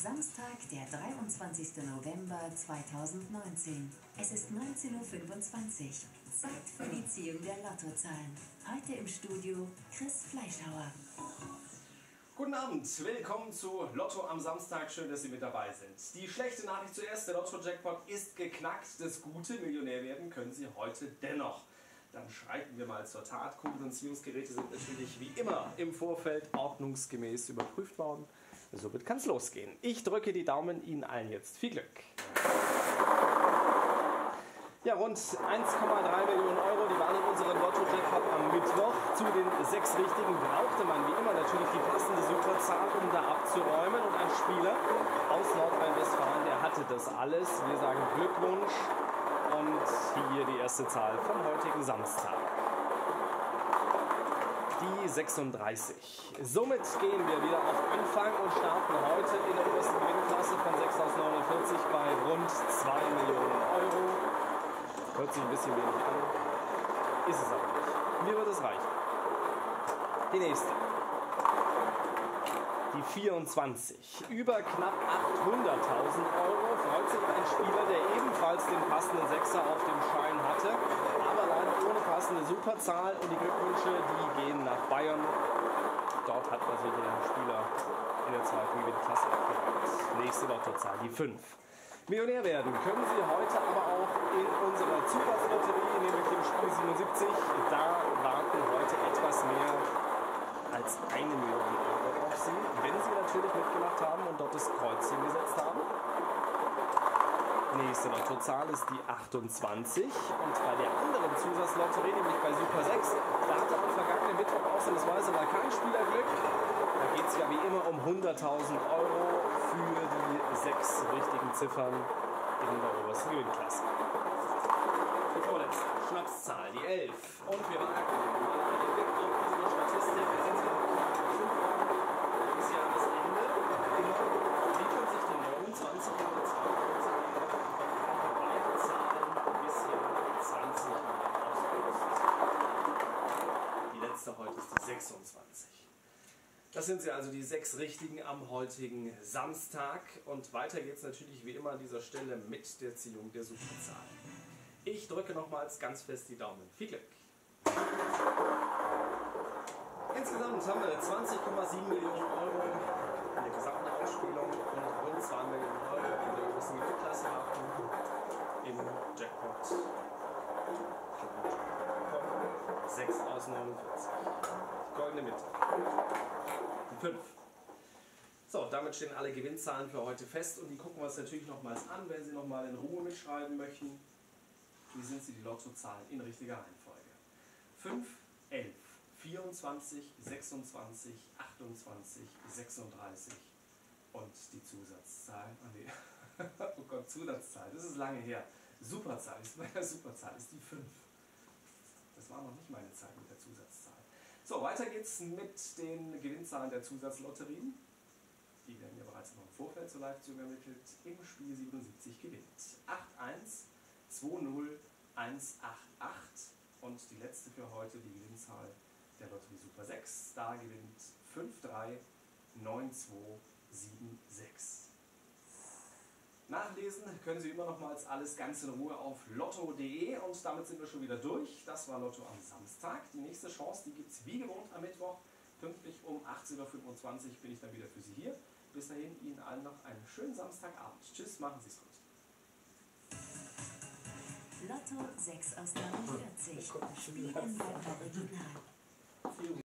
Samstag, der 23. November 2019. Es ist 19:25 Uhr. Zeit für die Ziehung der Lottozahlen. Heute im Studio Chris Fleischhauer. Guten Abend, willkommen zu Lotto am Samstag. Schön, dass Sie mit dabei sind. Die schlechte Nachricht zuerst, der Lotto-Jackpot ist geknackt. Das gute Millionär werden können Sie heute dennoch. Dann schreiten wir mal zur Tat. Kugelentziehungsgeräte sind natürlich wie immer im Vorfeld ordnungsgemäß überprüft worden. Somit kann es losgehen. Ich drücke die Daumen, Ihnen allen jetzt viel Glück. Ja, rund 1,3 Millionen Euro, die waren in unserem Lotto-Jackpot am Mittwoch. Zu den 6 Richtigen brauchte man wie immer natürlich die passende Superzahl, um da abzuräumen. Und ein Spieler aus Nordrhein-Westfalen, der hatte das alles. Wir sagen Glückwunsch. Und hier die erste Zahl vom heutigen Samstag. Die 36. Somit gehen wir wieder auf Anfang und starten heute in der obersten Gewinnklasse von 6 aus 49 bei rund 2 Millionen Euro. Hört sich ein bisschen wenig an, ist es aber nicht. Mir wird es reichen. Die nächste. Die 24. Über knapp 800.000 Euro freut sich ein Spieler, der ebenfalls den passenden Sechser auf dem Schein hatte, aber leider ohne passende Superzahl. Und die Glückwünsche, die gehen nach Bayern. Dort hat man sich der Spieler in der zweiten Gewinnklasse abgeräumt. Nächste Lottozahl, die 5. Millionär werden können Sie heute aber auch in unserer Zufallslotterie, nämlich im Spiel 77. Da warten heute etwas mehr als 1 Million Euro auf Sie, wenn Sie natürlich mitgemacht haben und dort das Kreuzchen gesetzt haben. Nächste Lottozahl ist die 28. Und bei der anderen Zusatzlotterie, nämlich bei Super 6, da hatte am vergangenen Mittwoch ausnahmsweise mal kein Spielerglück. Da geht es ja wie immer um 100.000 Euro für die 6 richtigen Ziffern in der obersten Gewinnklasse. Die vorletzte Schnapszahl, die 11. Und wir wagen den Blick auf unsere Statistik. Wir sind sie noch knapp 5 Wochen bis Jahresende. Liefern sich die 29 und die 42 beide Zahlen bis Jahr 20 ausgelöst. Die letzte heute ist die 26. Das sind sie also, die 6 Richtigen am heutigen Samstag. Und weiter geht es natürlich wie immer an dieser Stelle mit der Ziehung der Superzahl. Ich drücke nochmals ganz fest die Daumen. Viel Glück! Insgesamt haben wir 20,7 Millionen Euro in der gesamten Ausspielung und rund 2 Millionen Euro in der obersten Gewinnklasse haben im Jackpot von 6 aus 49. Goldene Mitte. Die 5. So, damit stehen alle Gewinnzahlen für heute fest und die gucken wir uns natürlich nochmals an, wenn Sie nochmal in Ruhe mitschreiben möchten. Wie sind Sie die Lottozahlen in richtiger Reihenfolge? 5, 11, 24, 26, 28, 36 und die Zusatzzahl. Oh, nee. Oh Gott, Zusatzzahl, das ist lange her. Superzahl, meine Superzahl ist die 5. Das war noch nicht meine Zahl mit der Zusatzzahl. So, weiter geht's mit den Gewinnzahlen der Zusatzlotterien. Die werden ja bereits noch im Vorfeld zur Live-Ziehung ermittelt. Im Spiel 77 gewinnt 81 20 188 und die letzte für heute, die Gewinnzahl der Lotterie Super 6. Da gewinnt 539276. Nachlesen können Sie immer nochmals alles ganz in Ruhe auf lotto.de und damit sind wir schon wieder durch. Das war Lotto am Samstag. Die nächste Chance, die gibt es wie gewohnt am Mittwoch. Pünktlich um 18:25 Uhr bin ich dann wieder für Sie hier. Bis dahin Ihnen allen noch einen schönen Samstagabend. Tschüss, machen Sie es gut. Lotto 6 aus 49. Spielen beim Original.